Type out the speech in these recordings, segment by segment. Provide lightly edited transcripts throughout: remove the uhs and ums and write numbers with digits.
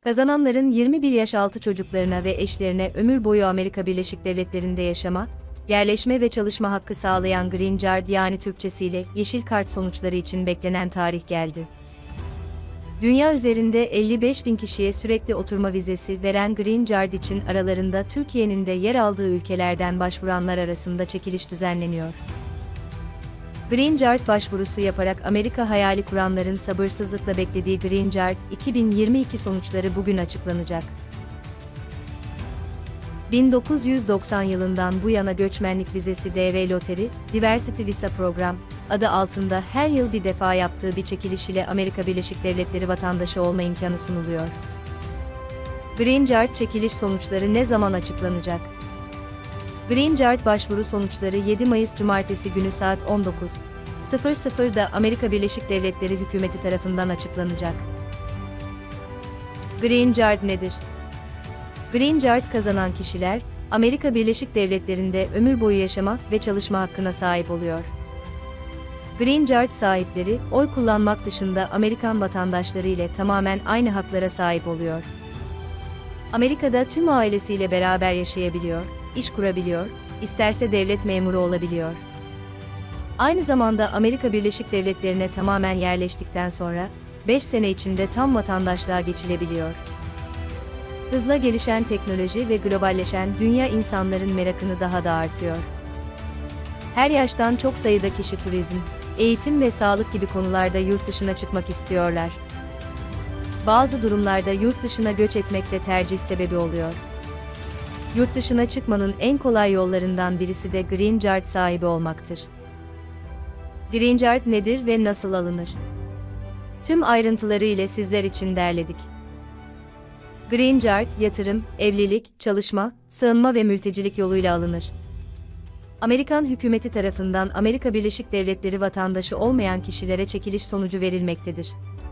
Kazananların 21 yaş altı çocuklarına ve eşlerine ömür boyu Amerika Birleşik Devletleri'nde yaşama, yerleşme ve çalışma hakkı sağlayan Green Card yani Türkçesiyle Yeşil Kart sonuçları için beklenen tarih geldi. Dünya üzerinde 55 bin kişiye sürekli oturma vizesi veren Green Card için aralarında Türkiye'nin de yer aldığı ülkelerden başvuranlar arasında çekiliş düzenleniyor. Green Card başvurusu yaparak Amerika hayali kuranların sabırsızlıkla beklediği Green Card 2022 sonuçları bugün açıklanacak. 1990 yılından bu yana göçmenlik vizesi DV Lottery, Diversity Visa Program adı altında her yıl bir defa yaptığı bir çekiliş ile Amerika Birleşik Devletleri vatandaşı olma imkanı sunuluyor. Green Card çekiliş sonuçları ne zaman açıklanacak? Green Card başvuru sonuçları 7 Mayıs Cumartesi günü saat 19.00'da Amerika Birleşik Devletleri hükümeti tarafından açıklanacak. Green Card nedir? Green Card kazanan kişiler, Amerika Birleşik Devletleri'nde ömür boyu yaşama ve çalışma hakkına sahip oluyor. Green Card sahipleri, oy kullanmak dışında Amerikan vatandaşları ile tamamen aynı haklara sahip oluyor. Amerika'da tüm ailesiyle beraber yaşayabiliyor, iş kurabiliyor, isterse devlet memuru olabiliyor. Aynı zamanda Amerika Birleşik Devletleri'ne tamamen yerleştikten sonra, 5 sene içinde tam vatandaşlığa geçilebiliyor. Hızla gelişen teknoloji ve globalleşen dünya insanların merakını daha da artıyor. Her yaştan çok sayıda kişi turizm, eğitim ve sağlık gibi konularda yurt dışına çıkmak istiyorlar. Bazı durumlarda yurt dışına göç etmek de tercih sebebi oluyor. Yurt dışına çıkmanın en kolay yollarından birisi de Green Card sahibi olmaktır. Green Card nedir ve nasıl alınır? Tüm ayrıntıları ile sizler için derledik. Green Card, yatırım, evlilik, çalışma, sığınma ve mültecilik yoluyla alınır. Amerikan hükümeti tarafından Amerika Birleşik Devletleri vatandaşı olmayan kişilere çekiliş sonucu verilmektedir.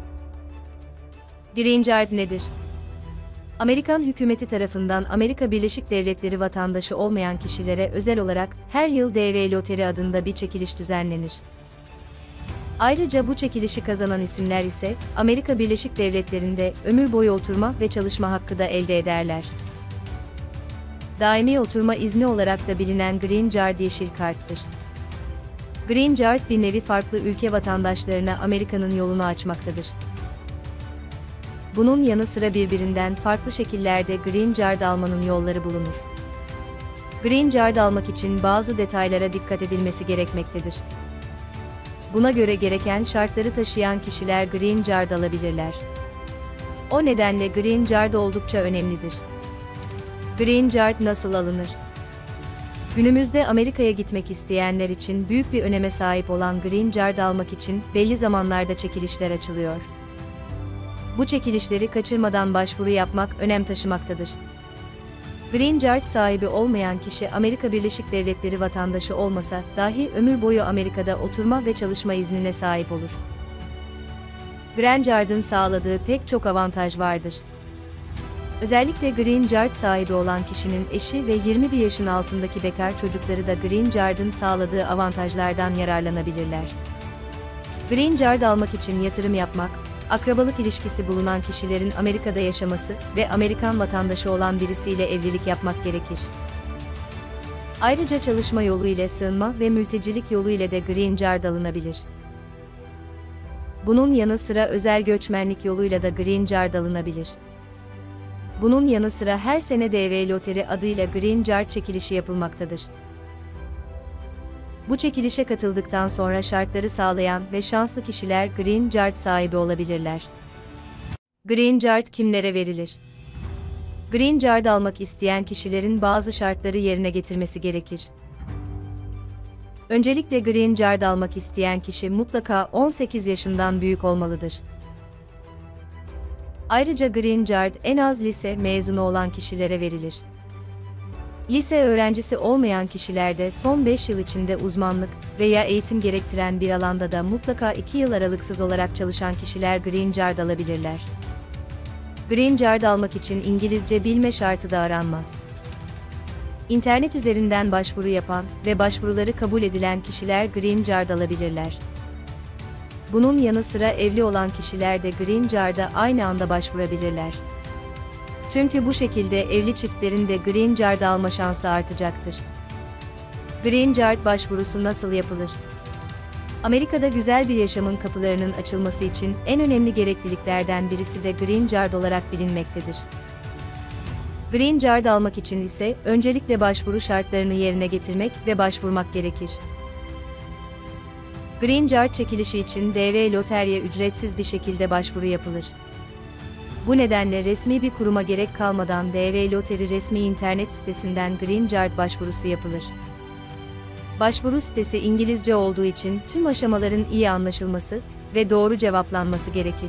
Green Card nedir? Amerikan hükümeti tarafından Amerika Birleşik Devletleri vatandaşı olmayan kişilere özel olarak her yıl DV Lottery adında bir çekiliş düzenlenir. Ayrıca bu çekilişi kazanan isimler ise Amerika Birleşik Devletleri'nde ömür boyu oturma ve çalışma hakkı da elde ederler. Daimi oturma izni olarak da bilinen Green Card yeşil karttır. Green Card bir nevi farklı ülke vatandaşlarına Amerika'nın yolunu açmaktadır. Bunun yanı sıra birbirinden farklı şekillerde Green Card almanın yolları bulunur. Green Card almak için bazı detaylara dikkat edilmesi gerekmektedir. Buna göre gereken şartları taşıyan kişiler Green Card alabilirler. O nedenle Green Card oldukça önemlidir. Green Card nasıl alınır? Günümüzde Amerika'ya gitmek isteyenler için büyük bir öneme sahip olan Green Card almak için belli zamanlarda çekilişler açılıyor. Bu çekilişleri kaçırmadan başvuru yapmak önem taşımaktadır. Green Card sahibi olmayan kişi Amerika Birleşik Devletleri vatandaşı olmasa dahi ömür boyu Amerika'da oturma ve çalışma iznine sahip olur. Green Card'ın sağladığı pek çok avantaj vardır. Özellikle Green Card sahibi olan kişinin eşi ve 21 yaşın altındaki bekar çocukları da Green Card'ın sağladığı avantajlardan yararlanabilirler. Green Card almak için yatırım yapmak, akrabalık ilişkisi bulunan kişilerin Amerika'da yaşaması ve Amerikan vatandaşı olan birisiyle evlilik yapmak gerekir. Ayrıca çalışma yolu ile sığınma ve mültecilik yolu ile de Green Card alınabilir. Bunun yanı sıra özel göçmenlik yoluyla da Green Card alınabilir. Bunun yanı sıra her sene DV Lottery adıyla Green Card çekilişi yapılmaktadır. Bu çekilişe katıldıktan sonra şartları sağlayan ve şanslı kişiler Green Card sahibi olabilirler. Green Card kimlere verilir? Green Card almak isteyen kişilerin bazı şartları yerine getirmesi gerekir. Öncelikle Green Card almak isteyen kişi mutlaka 18 yaşından büyük olmalıdır. Ayrıca Green Card en az lise mezunu olan kişilere verilir. Lise öğrencisi olmayan kişiler de son 5 yıl içinde uzmanlık veya eğitim gerektiren bir alanda da mutlaka 2 yıl aralıksız olarak çalışan kişiler Green Card alabilirler. Green Card almak için İngilizce bilme şartı da aranmaz. İnternet üzerinden başvuru yapan ve başvuruları kabul edilen kişiler Green Card alabilirler. Bunun yanı sıra evli olan kişiler de Green Card'a aynı anda başvurabilirler. Çünkü bu şekilde evli çiftlerin de Green Card alma şansı artacaktır. Green Card başvurusu nasıl yapılır? Amerika'da güzel bir yaşamın kapılarının açılması için en önemli gerekliliklerden birisi de Green Card olarak bilinmektedir. Green Card almak için ise öncelikle başvuru şartlarını yerine getirmek ve başvurmak gerekir. Green Card çekilişi için DV Loterya ücretsiz bir şekilde başvuru yapılır. Bu nedenle resmi bir kuruma gerek kalmadan DV Loteri resmi internet sitesinden Green Card başvurusu yapılır. Başvuru sitesi İngilizce olduğu için tüm aşamaların iyi anlaşılması ve doğru cevaplanması gerekir.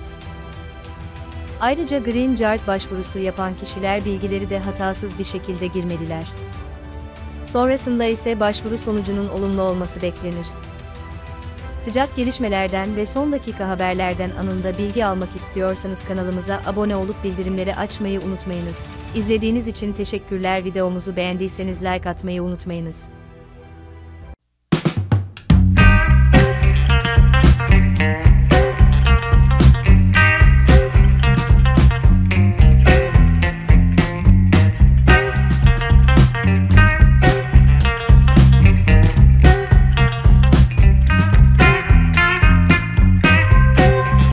Ayrıca Green Card başvurusu yapan kişiler bilgileri de hatasız bir şekilde girmeliler. Sonrasında ise başvuru sonucunun olumlu olması beklenir. Sıcak gelişmelerden ve son dakika haberlerden anında bilgi almak istiyorsanız kanalımıza abone olup bildirimleri açmayı unutmayınız. İzlediğiniz için teşekkürler. Videomuzu beğendiyseniz like atmayı unutmayınız.